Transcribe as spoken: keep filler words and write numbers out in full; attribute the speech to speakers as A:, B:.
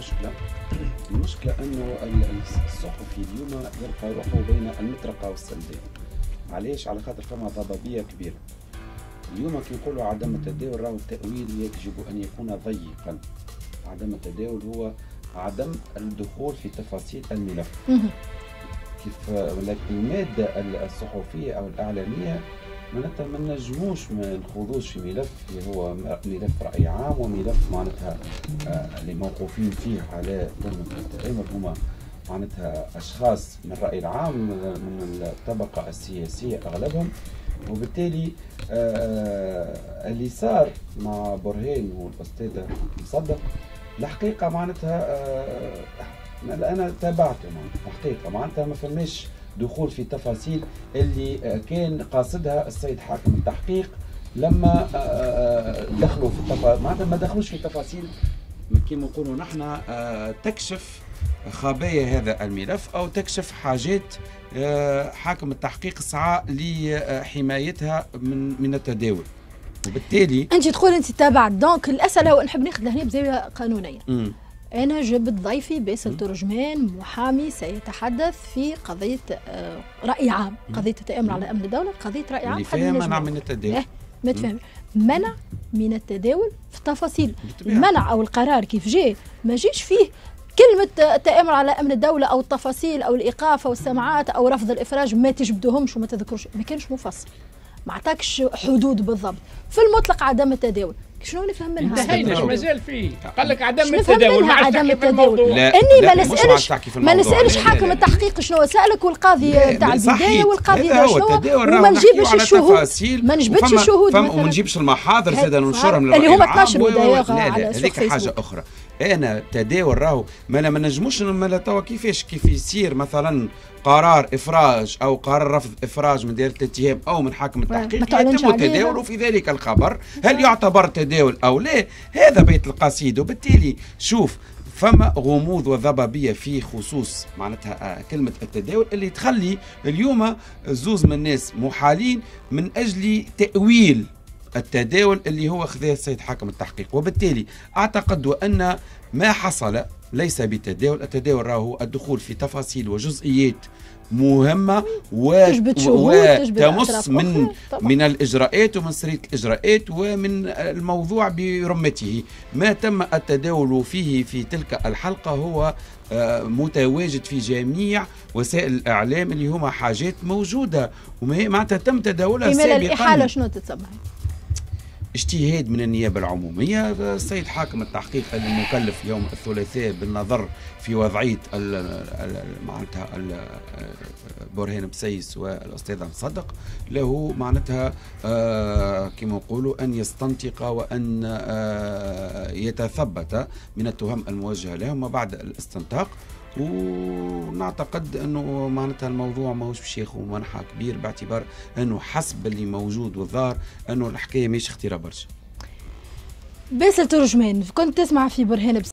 A: مشكلة. المشكلة أنه الصحفي اليوم يلقى روحه بين المطرقة والسلدان. علاش؟ على خاطر فما ضبابية كبيرة. اليوم كي نقولوا عدم التداول راهو التأويل يجب أن يكون ضيقا. عدم التداول هو عدم الدخول في تفاصيل الملف. كيف المادة الصحفية أو الإعلامية معناتها ما نجموش ما نخوضوش في ملف اللي هو ملف رأي عام وملف معناتها اللي موقوفين فيه على ضمن التآمر هما معناتها أشخاص من الرأي العام من الطبقة السياسية أغلبهم، وبالتالي اللي صار مع برهان والأستاذة مصدق الحقيقة معناتها أنا تابعته الحقيقة معناتها ما فماش دخول في تفاصيل اللي كان قاصدها السيد حاكم التحقيق لما دخلوا في التفاصيل، معناتها ما دخلوش في تفاصيل كما نقولوا نحن تكشف خبايا هذا الملف او تكشف حاجات حاكم التحقيق سعى لحمايتها من من التداول. وبالتالي
B: انت تقول انت تابعت دونك الاسئله ونحب ناخذ هنا بزاويه قانونيه. م. أنا جبت ضيفي باسل ترجمان محامي سيتحدث في قضية رأي عام، قضية التآمر على أمن الدولة، قضية رأي عام.
A: اللي فيها منع من التداول.
B: إيه ما تفهم، منع من التداول في تفاصيل، المنع أو القرار كيف جاء ما جيش فيه كلمة التآمر على أمن الدولة أو التفاصيل أو الإيقاف أو السماعات أو رفض الإفراج ما تجبدوهمش وما تذكروش، ما كانش مفصل. ما عطاكش حدود بالضبط، في المطلق عدم التداول. شنو نفهم منها؟
C: انتهينا شو مازال فيه؟ قال لك عدم التداول.
B: ما عدم التداول اني ما نسالش ما نسالش حاكم التحقيق شنو سالك والقاضي تاع البدايه والقاضي شنو وما نجيبش الشهود ما نجبدش الشهود
A: وما نجيبش المحاضر زاد ننشرهم
B: اللي هما اثناش دقائق على
A: هذيك حاجه اخرى. انا تداول راهو ما ما نجموش ما توا كيفاش كيف يصير مثلا قرار افراج او قرار رفض افراج من دائره الاتهام او من حاكم التحقيق يتم التداول في ذلك الخبر، هل يعتبر تداول او لا؟ هذا بيت القصيد. وبالتالي شوف فما غموض وضبابيه في خصوص معناتها كلمه التداول اللي تخلي اليوم زوز من الناس محالين من اجل تاويل التداول اللي هو خذاه السيد حاكم التحقيق. وبالتالي اعتقد ان ما حصل ليس بتداول، التداول راهو الدخول في تفاصيل وجزئيات مهمة وتمس من من الإجراءات ومن سرية الإجراءات ومن الموضوع برمته. ما تم التداول فيه في تلك الحلقة هو متواجد في جميع وسائل الإعلام اللي هما حاجات موجودة ومعناتها تم تداولها سابقا.
B: الإحالة شنو تتسمى؟
A: اجتهاد من النيابة العمومية. السيد حاكم التحقيق المكلف يوم الثلاثاء بالنظر في وضعية معناتها برهان بسيس والأستاذ مصدق له معناتها آه كما نقولوا أن يستنطق وأن آه يتثبت من التهم الموجهة لهم. وبعد الاستنطاق ونعتقد انه معناتها الموضوع ماهوش باش ياخذ منحى كبير باعتبار انه حسب اللي موجود والظاهر انه الحكايه مش خطيره برشا.
B: باسل ترجمان كنت تسمع في برهان